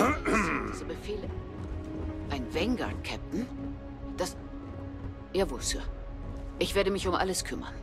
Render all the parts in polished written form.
Diese Befehle. Ein Vanguard-Captain? Das... Jawohl, Sir. Ich werde mich um alles kümmern.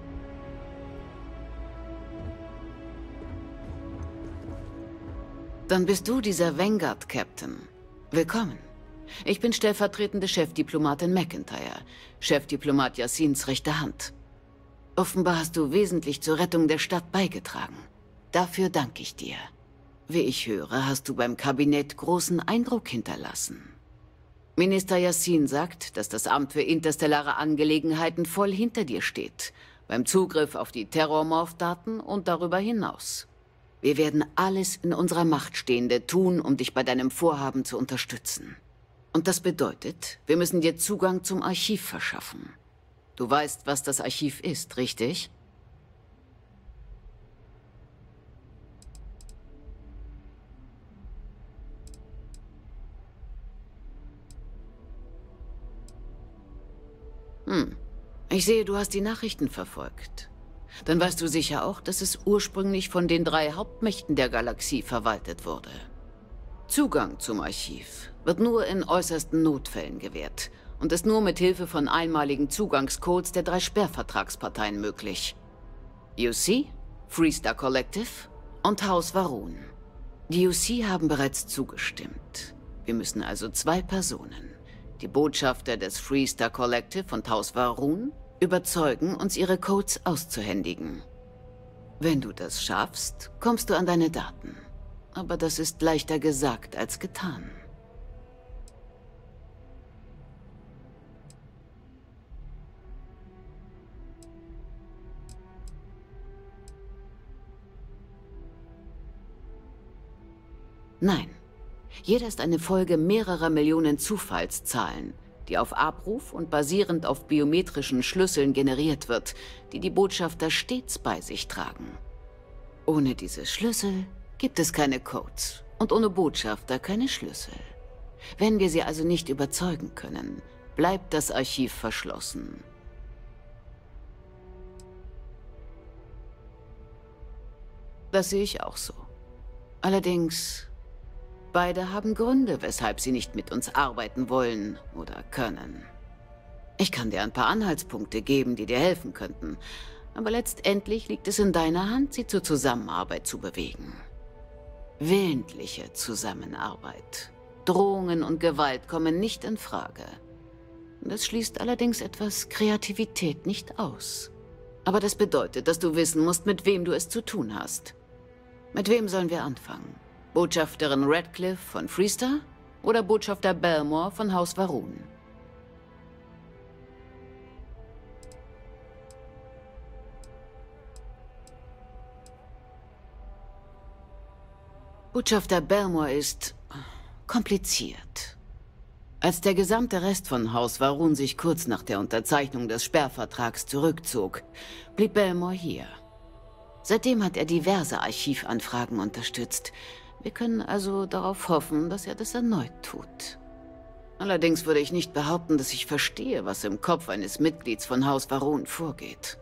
Dann bist du dieser Vanguard-Captain. Willkommen. Ich bin stellvertretende Chefdiplomatin McIntyre, Chefdiplomat Yassins rechte Hand. Offenbar hast du wesentlich zur Rettung der Stadt beigetragen. Dafür danke ich dir. Wie ich höre, hast du beim Kabinett großen Eindruck hinterlassen. Minister Yassin sagt, dass das Amt für interstellare Angelegenheiten voll hinter dir steht, beim Zugriff auf die Terrormorph-Daten und darüber hinaus. Wir werden alles in unserer Macht Stehende tun, um dich bei deinem Vorhaben zu unterstützen. Und das bedeutet, wir müssen dir Zugang zum Archiv verschaffen. Du weißt, was das Archiv ist, richtig? Ich sehe, du hast die Nachrichten verfolgt. Dann weißt du sicher auch, dass es ursprünglich von den 3 Hauptmächten der Galaxie verwaltet wurde. Zugang zum Archiv wird nur in äußersten Notfällen gewährt und ist nur mit Hilfe von einmaligen Zugangscodes der 3 Sperrvertragsparteien möglich. UC, Freestar Collective und Haus Va'ruun. Die UC haben bereits zugestimmt. Wir müssen also 2 Personen, die Botschafter des Freestar Collective und Haus Va'ruun, überzeugen, uns ihre Codes auszuhändigen. Wenn du das schaffst, kommst du an deine Daten. Aber das ist leichter gesagt als getan. Nein. Jeder ist eine Folge mehrerer Millionen Zufallszahlen, die auf Abruf und basierend auf biometrischen Schlüsseln generiert wird, die die Botschafter stets bei sich tragen. Ohne diese Schlüssel gibt es keine Codes und ohne Botschafter keine Schlüssel. Wenn wir sie also nicht überzeugen können, bleibt das Archiv verschlossen. Das sehe ich auch so. Allerdings... beide haben Gründe, weshalb sie nicht mit uns arbeiten wollen oder können. Ich kann dir ein paar Anhaltspunkte geben, die dir helfen könnten. Aber letztendlich liegt es in deiner Hand, sie zur Zusammenarbeit zu bewegen. Willentliche Zusammenarbeit. Drohungen und Gewalt kommen nicht in Frage. Das schließt allerdings etwas Kreativität nicht aus. Aber das bedeutet, dass du wissen musst, mit wem du es zu tun hast. Mit wem sollen wir anfangen? Botschafterin Radcliffe von Freestar oder Botschafter Belmore von Haus Va'ruun? Botschafter Belmore ist kompliziert. Als der gesamte Rest von Haus Va'ruun sich kurz nach der Unterzeichnung des Sperrvertrags zurückzog, blieb Belmore hier. Seitdem hat er diverse Archivanfragen unterstützt. Wir können also darauf hoffen, dass er das erneut tut. Allerdings würde ich nicht behaupten, dass ich verstehe, was im Kopf eines Mitglieds von Haus Va'ruun vorgeht.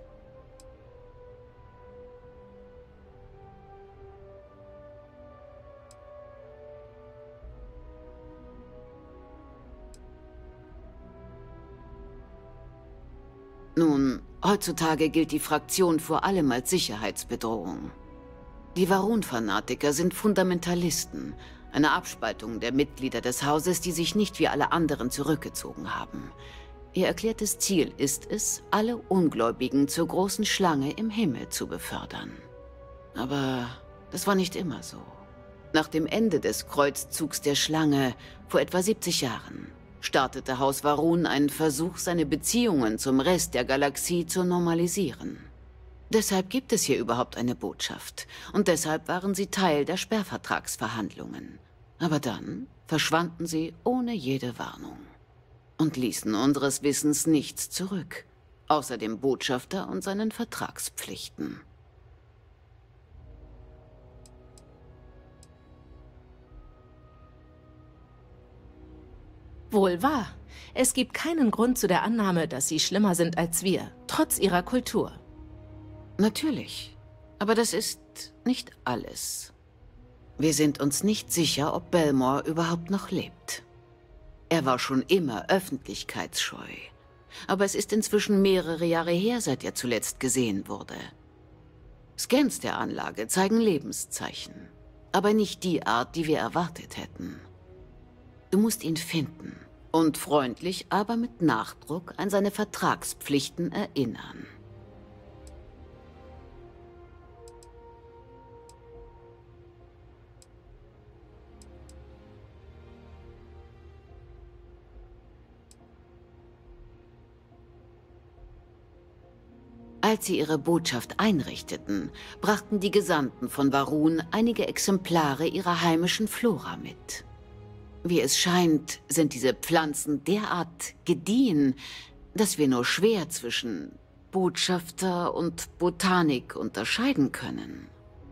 Nun, heutzutage gilt die Fraktion vor allem als Sicherheitsbedrohung. Die Va'ruun-Fanatiker sind Fundamentalisten, eine Abspaltung der Mitglieder des Hauses, die sich nicht wie alle anderen zurückgezogen haben. Ihr erklärtes Ziel ist es, alle Ungläubigen zur großen Schlange im Himmel zu befördern. Aber das war nicht immer so. Nach dem Ende des Kreuzzugs der Schlange vor etwa 70 Jahren startete Haus Va'ruun einen Versuch, seine Beziehungen zum Rest der Galaxie zu normalisieren. Deshalb gibt es hier überhaupt eine Botschaft. Und deshalb waren sie Teil der Sperrvertragsverhandlungen. Aber dann verschwanden sie ohne jede Warnung. Und ließen unseres Wissens nichts zurück. Außer dem Botschafter und seinen Vertragspflichten. Wohl wahr. Es gibt keinen Grund zu der Annahme, dass sie schlimmer sind als wir, trotz ihrer Kultur. Natürlich. Aber das ist nicht alles. Wir sind uns nicht sicher, ob Belmore überhaupt noch lebt. Er war schon immer öffentlichkeitsscheu. Aber es ist inzwischen mehrere Jahre her, seit er zuletzt gesehen wurde. Scans der Anlage zeigen Lebenszeichen. Aber nicht die Art, die wir erwartet hätten. Du musst ihn finden und freundlich, aber mit Nachdruck an seine Vertragspflichten erinnern. Als sie ihre Botschaft einrichteten, brachten die Gesandten von Va'ruun einige Exemplare ihrer heimischen Flora mit. Wie es scheint, sind diese Pflanzen derart gediehen, dass wir nur schwer zwischen Botschafter und Botanik unterscheiden können.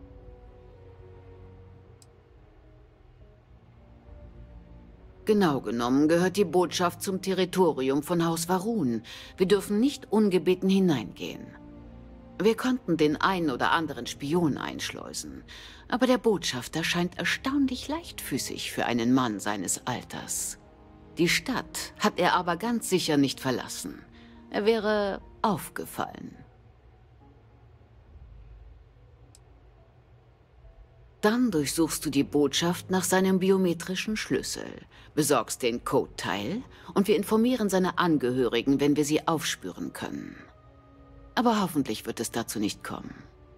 Genau genommen gehört die Botschaft zum Territorium von Haus Va'ruun. Wir dürfen nicht ungebeten hineingehen. Wir konnten den einen oder anderen Spion einschleusen, aber der Botschafter scheint erstaunlich leichtfüßig für einen Mann seines Alters. Die Stadt hat er aber ganz sicher nicht verlassen. Er wäre aufgefallen. Dann durchsuchst du die Botschaft nach seinem biometrischen Schlüssel, besorgst den Code-Teil und wir informieren seine Angehörigen, wenn wir sie aufspüren können. Aber hoffentlich wird es dazu nicht kommen.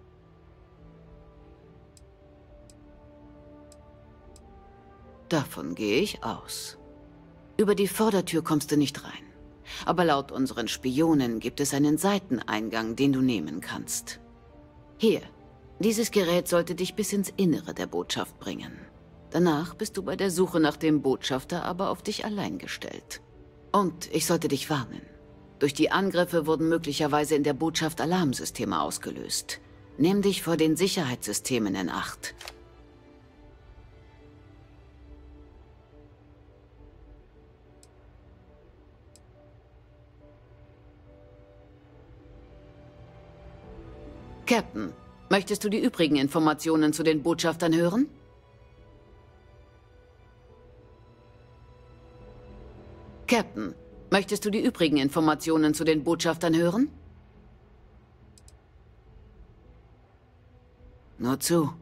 Davon gehe ich aus. Über die Vordertür kommst du nicht rein. Aber laut unseren Spionen gibt es einen Seiteneingang, den du nehmen kannst. Hier, dieses Gerät sollte dich bis ins Innere der Botschaft bringen. Danach bist du bei der Suche nach dem Botschafter aber auf dich allein gestellt. Und ich sollte dich warnen. Durch die Angriffe wurden möglicherweise in der Botschaft Alarmsysteme ausgelöst. Nimm dich vor den Sicherheitssystemen in Acht. Captain, möchtest du die übrigen Informationen zu den Botschaftern hören? Captain, möchtest du die übrigen Informationen zu den Botschaftern hören? Nur zu.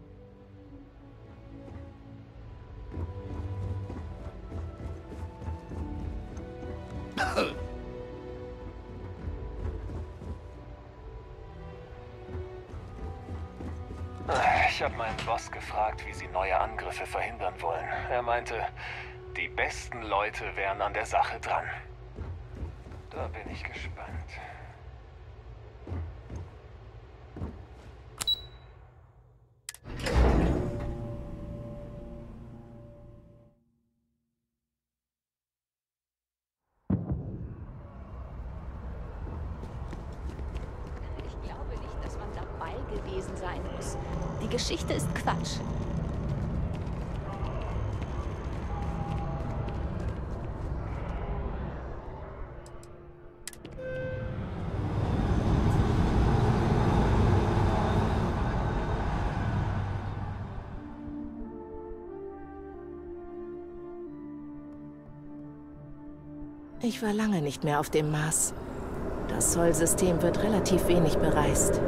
Ich habe meinen Boss gefragt, wie sie neue Angriffe verhindern wollen. Er meinte, die besten Leute wären an der Sache dran. Da bin ich gespannt. Ich glaube nicht, dass man dabei gewesen sein muss. Die Geschichte ist Quatsch. Ich war lange nicht mehr auf dem Mars. Das Sol-System wird relativ wenig bereist.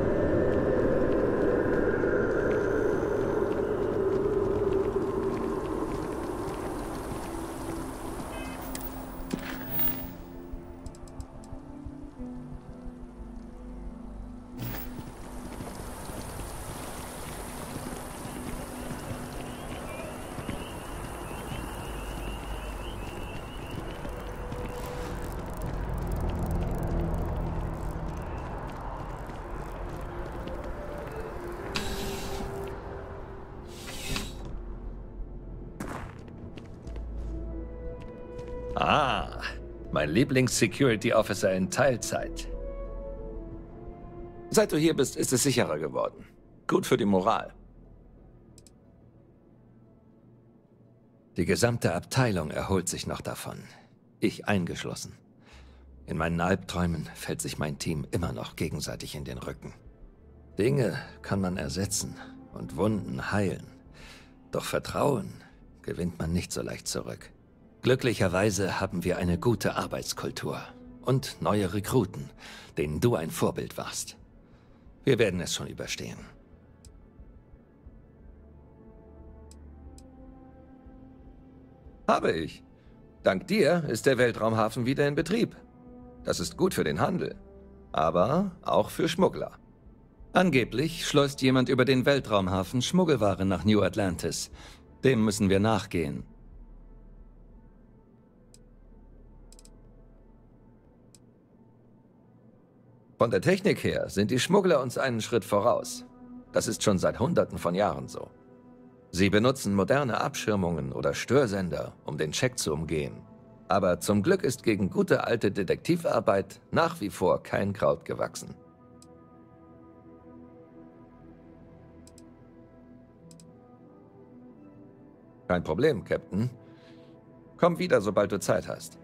Ah, mein Lieblings-Security-Officer in Teilzeit. Seit du hier bist, ist es sicherer geworden. Gut für die Moral. Die gesamte Abteilung erholt sich noch davon. Ich eingeschlossen. In meinen Albträumen fällt sich mein Team immer noch gegenseitig in den Rücken. Dinge kann man ersetzen und Wunden heilen. Doch Vertrauen gewinnt man nicht so leicht zurück. Glücklicherweise haben wir eine gute Arbeitskultur und neue Rekruten, denen du ein Vorbild warst. Wir werden es schon überstehen. Habe ich. Dank dir ist der Weltraumhafen wieder in Betrieb. Das ist gut für den Handel, aber auch für Schmuggler. Angeblich schleust jemand über den Weltraumhafen Schmuggelware nach New Atlantis. Dem müssen wir nachgehen. Von der Technik her sind die Schmuggler uns einen Schritt voraus. Das ist schon seit Hunderten von Jahren so. Sie benutzen moderne Abschirmungen oder Störsender, um den Check zu umgehen. Aber zum Glück ist gegen gute alte Detektivarbeit nach wie vor kein Kraut gewachsen. Kein Problem, Captain. Komm wieder, sobald du Zeit hast.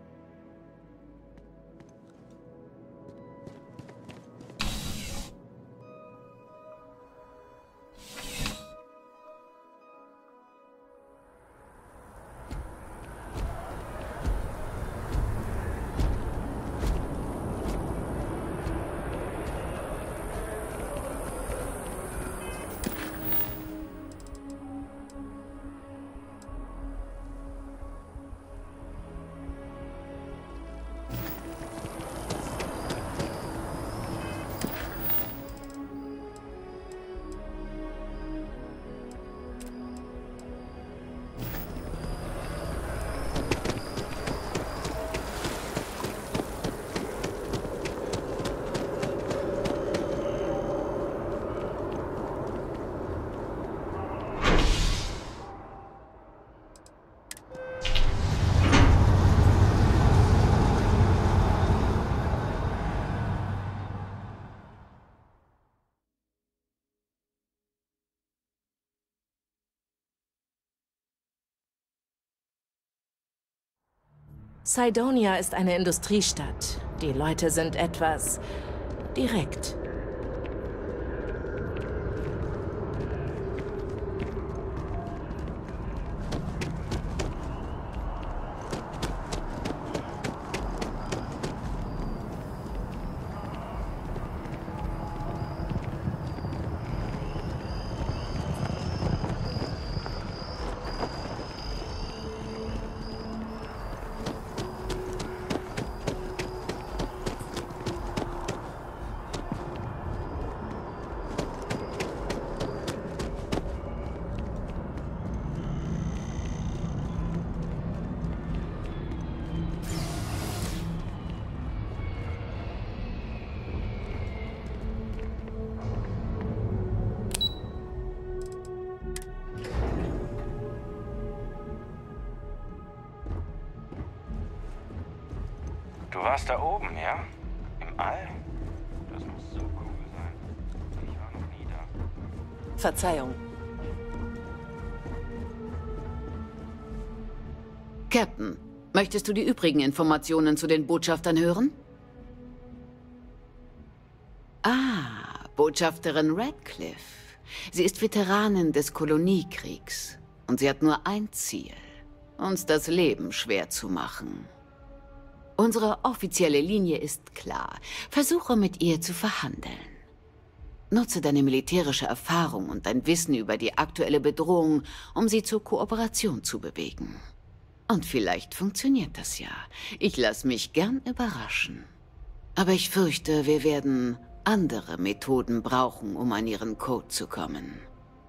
Cydonia ist eine Industriestadt. Die Leute sind etwas direkt. Du warst da oben, ja? Im All? Das muss so cool sein. Ich war noch nie da. Verzeihung. Captain, möchtest du die übrigen Informationen zu den Botschaftern hören? Ah, Botschafterin Radcliffe. Sie ist Veteranin des Koloniekriegs. Und sie hat nur ein Ziel: uns das Leben schwer zu machen. Unsere offizielle Linie ist klar. Versuche mit ihr zu verhandeln. Nutze deine militärische Erfahrung und dein Wissen über die aktuelle Bedrohung, um sie zur Kooperation zu bewegen. Und vielleicht funktioniert das ja. Ich lasse mich gern überraschen. Aber ich fürchte, wir werden andere Methoden brauchen, um an ihren Code zu kommen.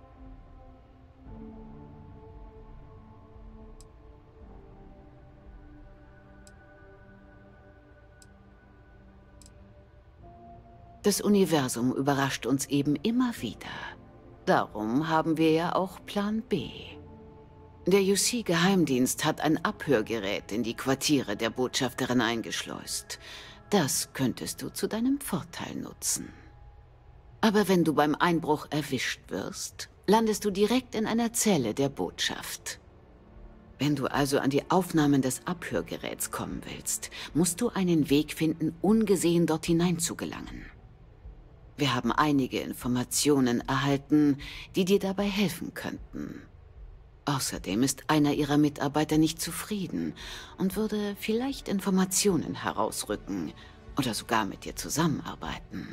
Das Universum überrascht uns eben immer wieder. Darum haben wir ja auch Plan B. Der UC-Geheimdienst hat ein Abhörgerät in die Quartiere der Botschafterin eingeschleust. Das könntest du zu deinem Vorteil nutzen. Aber wenn du beim Einbruch erwischt wirst, landest du direkt in einer Zelle der Botschaft. Wenn du also an die Aufnahmen des Abhörgeräts kommen willst, musst du einen Weg finden, ungesehen dort hinein zu gelangen. Wir haben einige Informationen erhalten, die dir dabei helfen könnten. Außerdem ist einer ihrer Mitarbeiter nicht zufrieden und würde vielleicht Informationen herausrücken oder sogar mit dir zusammenarbeiten.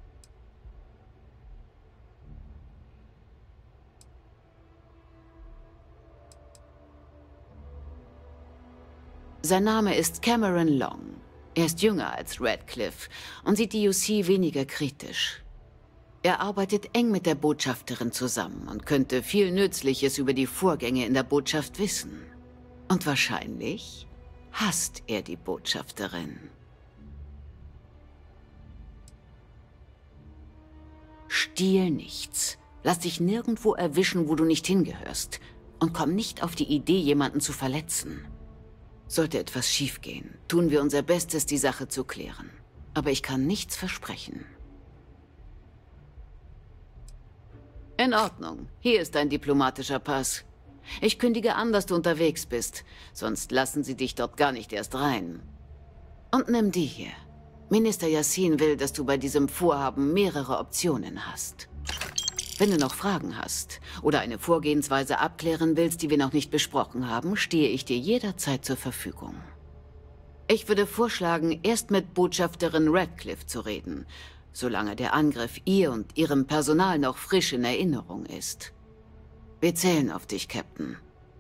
Sein Name ist Cameron Long. Er ist jünger als Radcliffe und sieht die UC weniger kritisch. Er arbeitet eng mit der Botschafterin zusammen und könnte viel Nützliches über die Vorgänge in der Botschaft wissen. Und wahrscheinlich hasst er die Botschafterin. Stiehl nichts. Lass dich nirgendwo erwischen, wo du nicht hingehörst. Und komm nicht auf die Idee, jemanden zu verletzen. Sollte etwas schiefgehen, tun wir unser Bestes, die Sache zu klären. Aber ich kann nichts versprechen. In Ordnung. Hier ist dein diplomatischer Pass. Ich kündige an, dass du unterwegs bist. Sonst lassen sie dich dort gar nicht erst rein. Und nimm die hier. Minister Yassin will, dass du bei diesem Vorhaben mehrere Optionen hast. Wenn du noch Fragen hast oder eine Vorgehensweise abklären willst, die wir noch nicht besprochen haben, stehe ich dir jederzeit zur Verfügung. Ich würde vorschlagen, erst mit Botschafterin Radcliffe zu reden, solange der Angriff ihr und ihrem Personal noch frisch in Erinnerung ist. Wir zählen auf dich, Captain.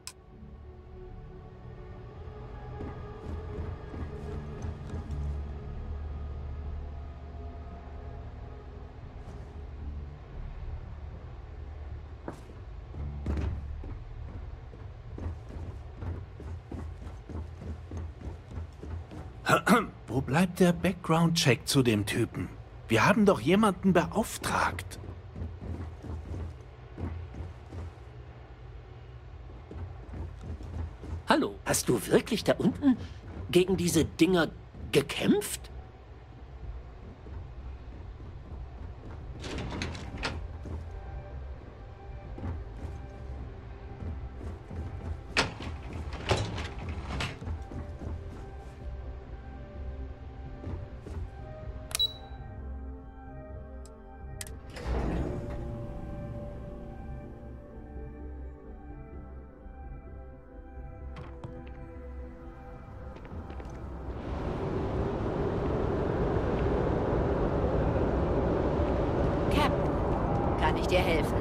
Wo bleibt der Background-Check zu dem Typen? Wir haben doch jemanden beauftragt. Hallo, hast du wirklich da unten gegen diese Dinger gekämpft? Kann ich dir helfen?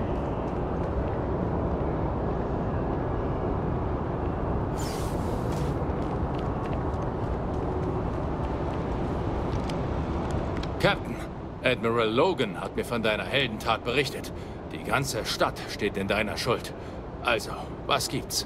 Captain, Admiral Logan hat mir von deiner Heldentat berichtet. Die ganze Stadt steht in deiner Schuld. Also, was gibt's?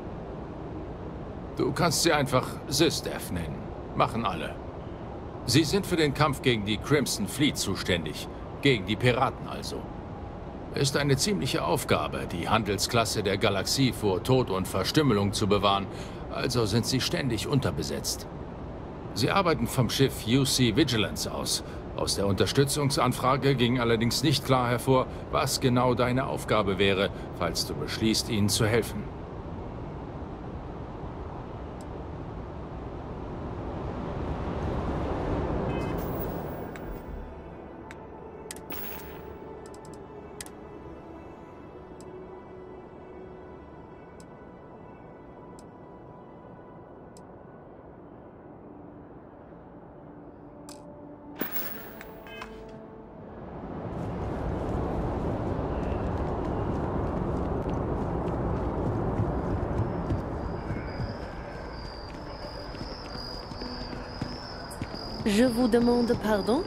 Du kannst sie einfach Sysdev nennen. Machen alle. Sie sind für den Kampf gegen die Crimson Fleet zuständig. Gegen die Piraten also. Ist eine ziemliche Aufgabe, die Handelsklasse der Galaxie vor Tod und Verstümmelung zu bewahren, also sind sie ständig unterbesetzt. Sie arbeiten vom Schiff UC Vigilance aus. Aus der Unterstützungsanfrage ging allerdings nicht klar hervor, was genau deine Aufgabe wäre, falls du beschließt, ihnen zu helfen. Je vous demande pardon?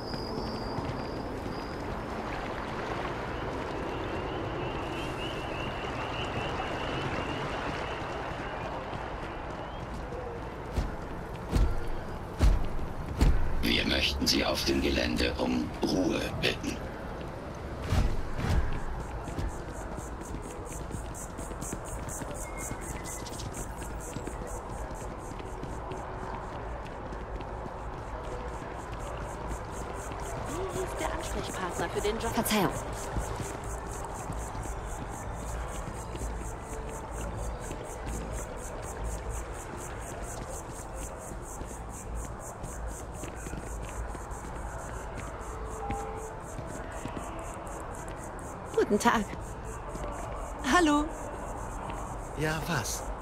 Wir möchten Sie auf dem Gelände um Ruhe bitten. Ansprechpartner für den Job. Verzeihung. Guten Tag. Hallo. Ja, was?